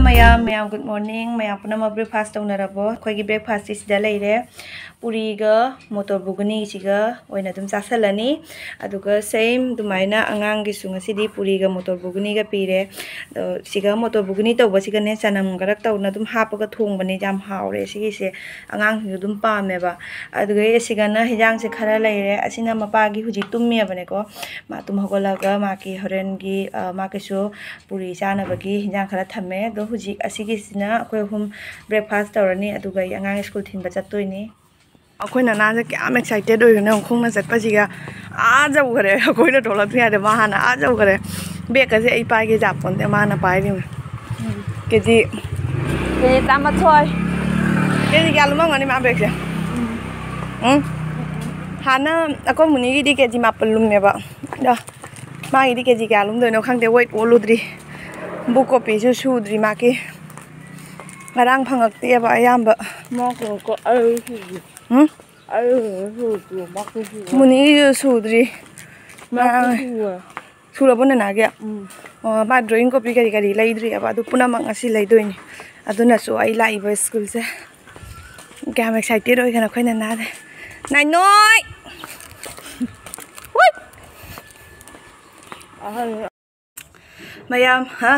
mayam good morning mayam punama breakfast taunarabo khoi breakfast is da leire puri ga motor buguni siga oina dum chasalani aduga same dumaina angang gi sunga sidi puri ga motor buguni ga pire siga motor buguni to basiga ne chanam garak tauna dum hapaga thongbani jam haure sigi se angang hu dum pameba aduga siga na hijang se khara leire asina mapa gi huji tummi abane ko ma tum hogolaga ma ki horen gi ma ke so puri chana bagi hijang khara thame do huji asigi sina akoi hum breakfast tawrani aduga angang school thinba chattoini akoina na ja kyam excited oigna khongna chatpasiga a jau gare akoina thola thia de mahana a jau gare bek ka je ai pai ge japon de mana pai rim keji tamathoi keji galuma ngani ma bek se hana akoi muni gi di keji mapalum meba da ma gi di keji galum do no khangde wait oludri bu copy su sudri ma ki ngarang phangak te ba ayamba mo ko muni sudri ma surabona na ga ma drawing copy kari kari laidri aba du puna mang asi laidoini aduna so ai lai ba school se gam excited oi kana khoina na de nai noi mayam ha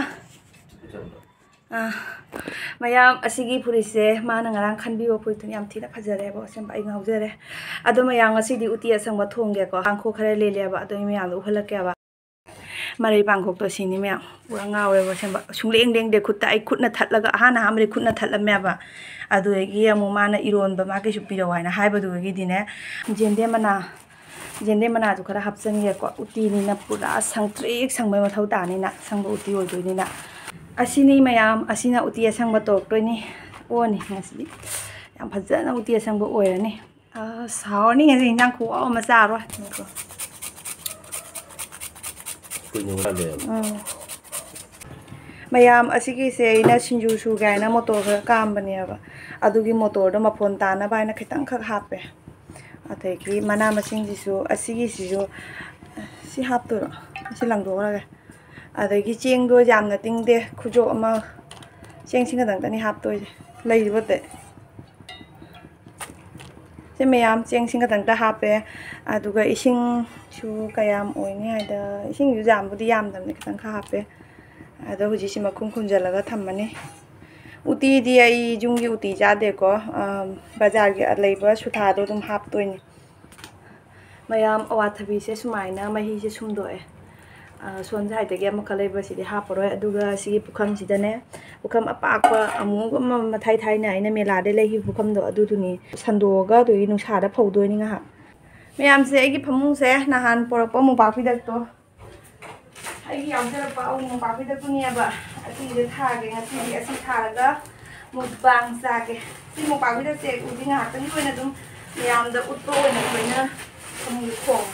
mayam asigi purise mana ngarang khanbiwo poitun yam thina phajare bo sem bai ngaujare ado mayam asidi uti asangba thongge ko hangkho khare lele ba ado mayam uhalake ba mari bangkhok to sini mayam pura ngawe bo sem sungleng deng de khutta ai khutna thatlaga hana hamri khutna thatlamya ba ado egi amu mana iron ba ma ke supiro waina haiba du egi dine jende mana ju khara hapsan ge ko uti ni na pura sangtrik sangbai mathau ta ni na sangba uti oi doi ni na asini mayam asina uti asangba tok toini oni ngasi yam phajana uti asangba oirani sauni ngasi nang khu aw ma cha ro mayam asigi se ina sinju su ga na motor kam bani aba adugi motor do mafon ta na baina khitang khak hape ateki mana masing jisu asigi sijo si hap to si lang do ra adagi cheng do jam na ting de khujo ama cheng singa dang tani hap toy lai bote se mayam cheng singa dang ta hape aduga ising su kayam oini haida ising yu jam budi yam dam ne khang kha hape ado huji sima khum khunjalaga thammani uti di ai jungi uti ja de ko bazar gi leiba sutha do dum hap toini mayam awathabi se sumaina mahi se sumdoe son jai de gem khalai ba si de haporo aduga si pukham si dane pukham apakwa amu ma thai thai na ina mela de lehi pukham do adu duni sandoga do inu sa da phawdoi ni nga mayam se agi phamung se nahan porapa mu ba phi dak to ai yam se pa mu ba phi dak tu ni ba ati de tha ge ngasi di asi tha ga mu bang sa ge si mu ba phi dak se u di nga tan ko na dum mayam da utto na ko na mu khong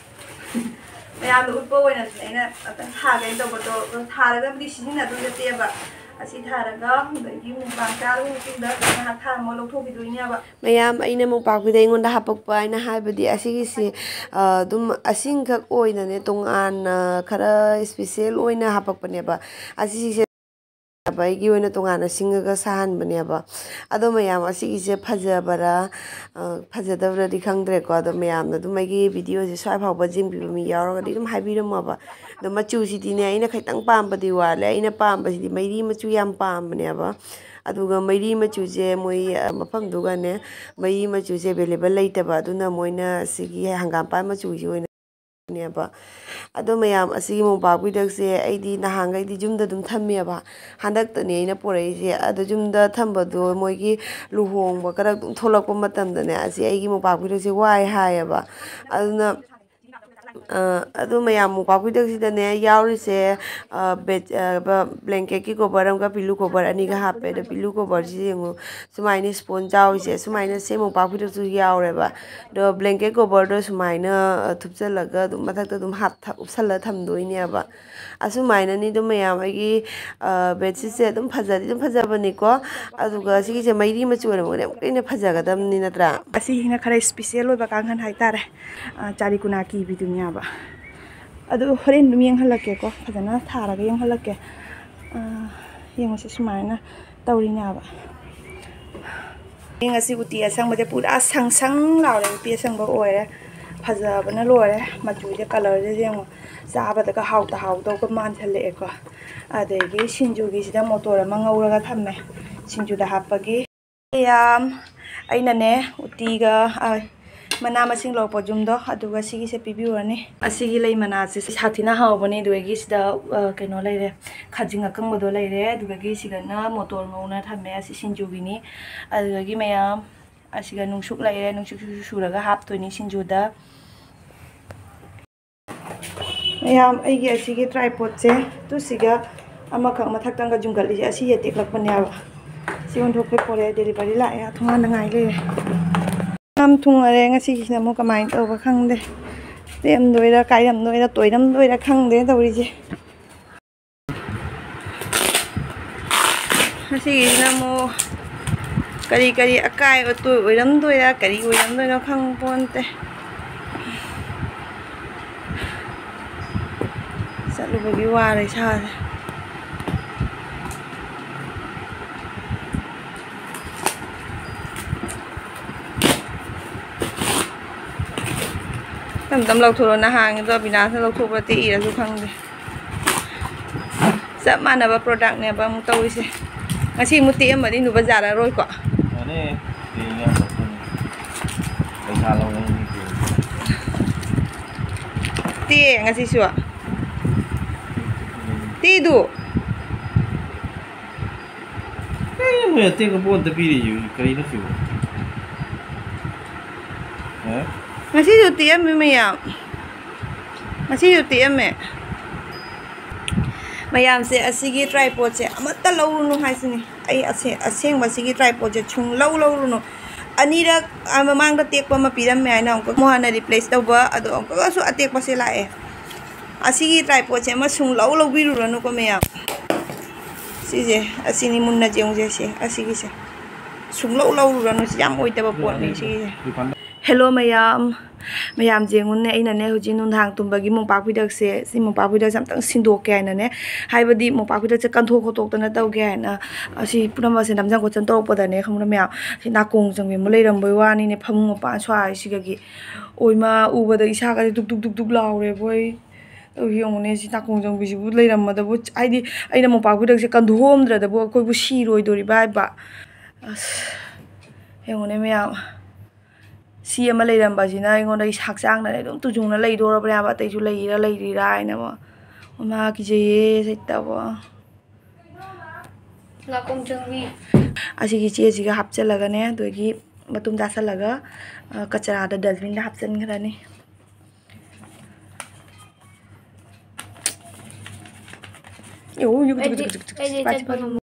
mayam da utpo oina ina atan tha ga to boto tha ga bdi sini na dum te ba asi tha ga gi mu bang cha lu ti da na tha mo lo tho bi du nya ba mayam aina mu pa bi dai ngon da hapak pa ina ha bdi asigi si dum asing khak oina ne tong an khara special oina hapak pa ne ba asi bai gi oina tongana singaga sahan bane ba ado mayam asigi se phajabara phajadabra di khangdre ko ado mayam na dum gi video se swai phawba jing bi mi yawra di dum haibiram ba do machu si di ne aina khaitang pam ba di wale aina pam ba si di mairi machu yam pam bane ba aduga mairi machu je moi mafam duga ne mairi machu je available laita ba aduna moina sigi hangam pa machu ji oina ba ado mayam asigi mo ba bidak se aidi nahangai di jumda dum thammi ba handak tani aina porai se ado jumda thamba do moigi luhong ba karak dum tholak pa matam da ne asi aigi mo ba bidak se wai hai ba aduna ado mayam mo ba bidak si da ne yauri se blanket ki cover am ga pillow cover ani ga hape da pillow cover ji yengu sumaina sponge jaw se sumaina se mo ba bidak su yaure ba do blanket cover do sumaina thupchalaga dum mathak ta dum hap thap upsala thamdoi ne ba asumai ni dum mayam agi bedsheet se dum phajadi dum phajabani ko aduga sigi se mairi machu ne mo ne phajagadam ni natra asi hina khara special oi ba kanghan haitare chari kuna ki bi dunya ba adu horen dum yang halake ko phajana thara ga yang halake yengse sumaina tawrina ba ngasi uti asangba pura sang laure uti asangba oire phajabana lore machu je color je yengo chaba da haw do ko man thale ko adegi sinju gi sida motor ma ngauraga thamme sinju da hapagi yam aina ne uti ga mana masing lo pojum do aduga sigi se pibiurani asigi lei manase sathina hawbani duegi sida keno leire khajinga kangbodo leire aduga gi sigana motor ngona thamme asi sinju gini aduga gi mayam asiga nungsuk leire nungsuk suraga haptoini sinju da mayam aigi asigi tripod se tu siga amakak mathak tanga jungal isi asi yetek lakpane aba sigon thokpe pore delivery la ya thunga nangai le nam thungare ngasi kisna mo kamai tawba khangde tem doira kairam doira toiram doira khangde tawri je ngasi kisna mo kari akai o tu oiram doira kari oiram doira khang ponte salu bagi ware sa tầm lộc thủ na hàng do bina sa lộc thủ ba ti là du khang de sa mana ba product ne ba mu tawi se ngasi mu ti am di nu bazar a roi ko ane ti nya ba sa lo ni ti ngasi suwa ti du me te ko bon te pi yu kari na fiu ngasi du ti am me ya ngasi du ti am me mayam se asigi tripod se amata lawru hai sini ai aseng ba sigi tripod je chung lawru no anira amang da tek pa ma piram me ai na ko mo hana replace da ba ado ko su atek pa se la e asigi tripod se ma chung law biru no ko me ya si je asini munna jeng je se asigi se chung law no jam oi ta ba pot ni si hello mayam jengun ne ina ne huji nun hang tumbagi mong pakpidak se si mong pakpidak samtang sindok ke na ne haibadi mong pakpidak se kanthok khotok ta na taw ge na asi purama se namjang ko chan tor poda ne khamna mya si na kong jang me leiram boi wani ne phamung pa swai si gi oima ubada isa ga duk laure boi yong ne si na kong jang bi si bu leiram ma da bu aidi aina mong pakpidak se kanthom dra da bu koi bu si roi dori ba yong ne mya si ama leiram ba jina ingon dai sakjang na dum tujung na lei dor ba ba tai ju lei ri rai na ma ma ki je se ta ba la kong jang wi asi ki che ji ga hap cha laga ne do gi matum da sa laga kachara da dustbin da hap chen khara ni yo